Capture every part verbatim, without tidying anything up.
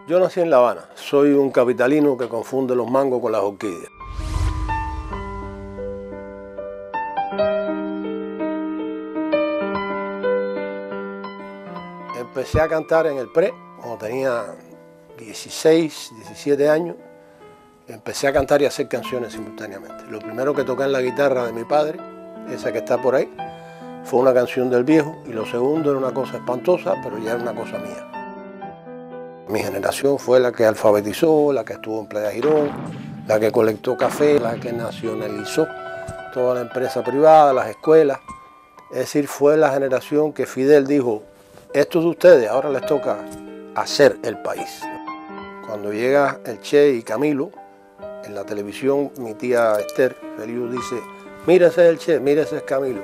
Yo nací en La Habana. Soy un capitalino que confunde los mangos con las orquídeas. Empecé a cantar en el pre, cuando tenía dieciséis, diecisiete años. Empecé a cantar y a hacer canciones simultáneamente. Lo primero que toqué en la guitarra de mi padre, esa que está por ahí, fue una canción del viejo, y lo segundo era una cosa espantosa, pero ya era una cosa mía. Mi generación fue la que alfabetizó, la que estuvo en Playa Girón, la que colectó café, la que nacionalizó toda la empresa privada, las escuelas. Es decir, fue la generación que Fidel dijo: esto es de ustedes, ahora les toca hacer el país. Cuando llega el Che y Camilo, en la televisión, mi tía Esther Feliu dice: mira, ese es el Che, mira, ese es Camilo.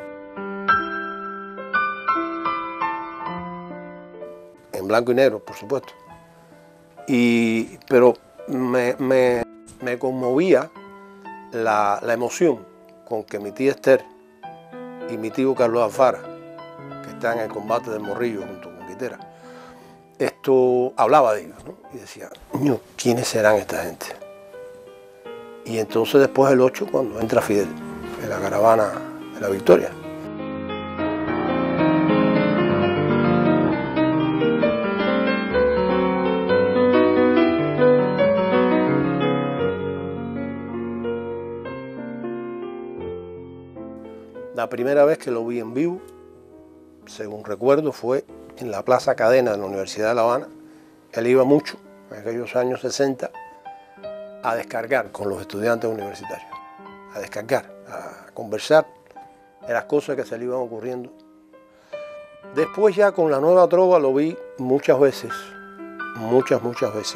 En blanco y negro, por supuesto. Y, pero me, me, me conmovía la, la emoción con que mi tía Esther y mi tío Carlos Alfara, que están en el combate del Morrillo junto con Guitera, esto hablaba de ellos, ¿no? Y decía: niño, ¿quiénes serán esta gente? Y entonces después el ocho, cuando entra Fidel en la caravana de la Victoria. La primera vez que lo vi en vivo, según recuerdo, fue en la Plaza Cadena de la Universidad de La Habana. Él iba mucho, en aquellos años sesenta, a descargar con los estudiantes universitarios, a descargar, a conversar de las cosas que se le iban ocurriendo. Después ya con la Nueva Trova lo vi muchas veces, muchas, muchas veces.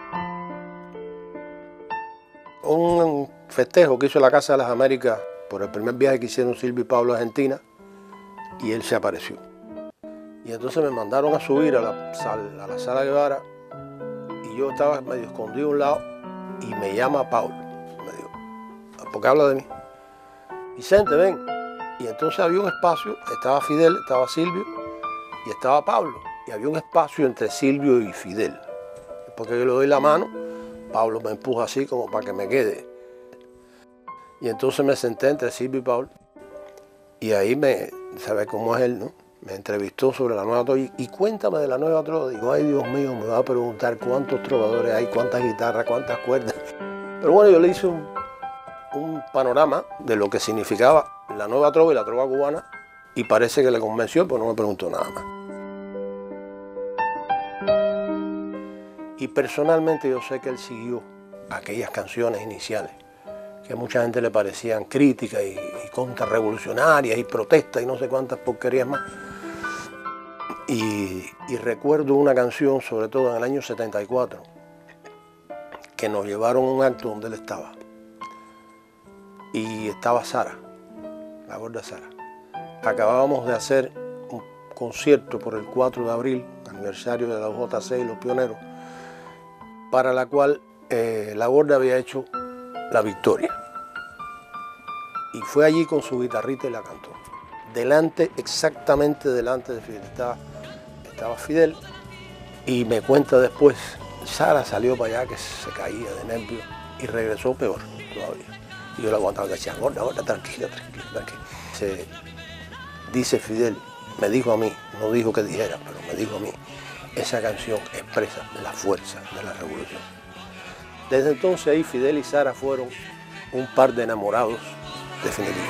Un festejo que hizo la Casa de las Américas por el primer viaje que hicieron Silvio y Pablo a Argentina, y él se apareció. Y entonces me mandaron a subir a la, sala, a la sala Guevara, y yo estaba medio escondido a un lado, y me llama Pablo, me dijo, porque habla de mí: Vicente, ven. Y entonces había un espacio, estaba Fidel, estaba Silvio, y estaba Pablo, y había un espacio entre Silvio y Fidel. Porque yo le doy la mano, Pablo me empuja así como para que me quede. Y entonces me senté entre Silvio y Pablo, y ahí me, ¿sabes cómo es él, no? Me entrevistó sobre la Nueva Trova, y, y cuéntame de la Nueva Trova. Digo: ay, Dios mío, me va a preguntar cuántos trovadores hay, cuántas guitarras, cuántas cuerdas. Pero bueno, yo le hice un, un panorama de lo que significaba la Nueva Trova y la Trova cubana, y parece que le convenció, pero no me preguntó nada más. Y personalmente yo sé que él siguió aquellas canciones iniciales, que a mucha gente le parecían críticas y, y contrarrevolucionarias y protestas y no sé cuántas porquerías más. Y, y recuerdo una canción, sobre todo en el año setenta y cuatro, que nos llevaron a un acto donde él estaba. Y estaba Sara, la gorda Sara. Acabábamos de hacer un concierto por el cuatro de abril, aniversario de la U J C y los pioneros, para la cual eh, la gorda había hecho La Victoria. Y fue allí con su guitarrita y la cantó. Delante, exactamente delante de Fidel, estaba, estaba Fidel, y me cuenta después, Sara salió para allá que se caía de nervios y regresó peor todavía. Y yo la aguantaba y decía: gorda, gorda, tranquila, tranquila, tranquila. Se, dice Fidel, me dijo a mí, no dijo que dijera, pero me dijo a mí: esa canción expresa la fuerza de la revolución. Desde entonces ahí Fidel y Sara fueron un par de enamorados definitivos.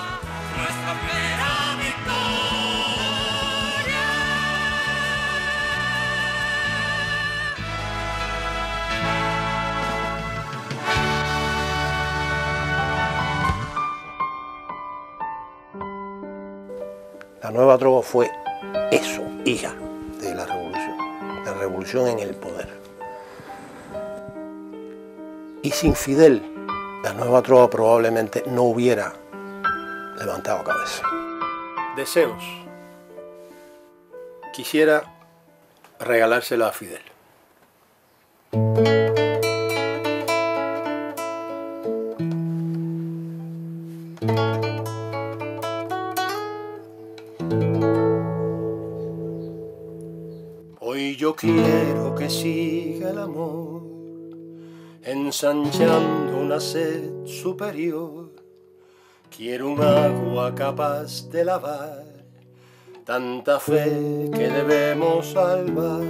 La Nueva Trova fue eso, hija de la revolución, la revolución en el poder. Y sin Fidel, la Nueva Trova probablemente no hubiera levantado cabeza. Deseos. Quisiera regalársela a Fidel. Hoy yo Yo quiero que siga el amor, ensanchando una sed superior. Quiero un agua capaz de lavar tanta fe que debemos salvar.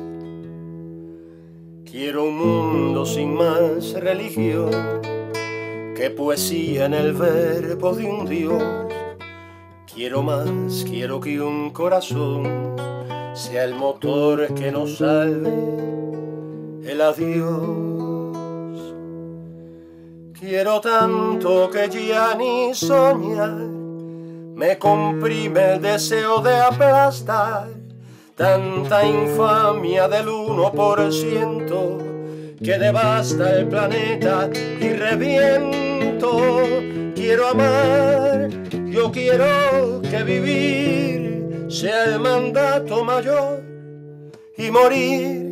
Quiero un mundo sin más religión que poesía en el verbo de un Dios. Quiero más, quiero que un corazón sea el motor que nos salve el adiós. Quiero tanto que ya ni soñar me comprime el deseo de aplastar tanta infamia del uno por ciento que devasta el planeta y reviento. Quiero amar, yo quiero que vivir sea el mandato mayor y morir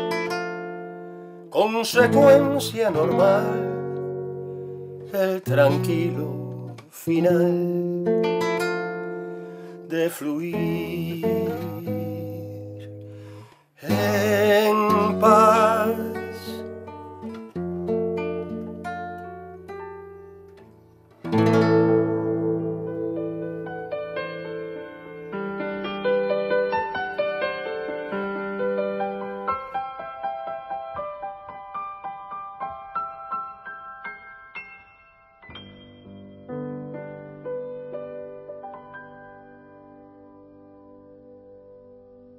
consecuencia normal, el tranquilo final de fluir.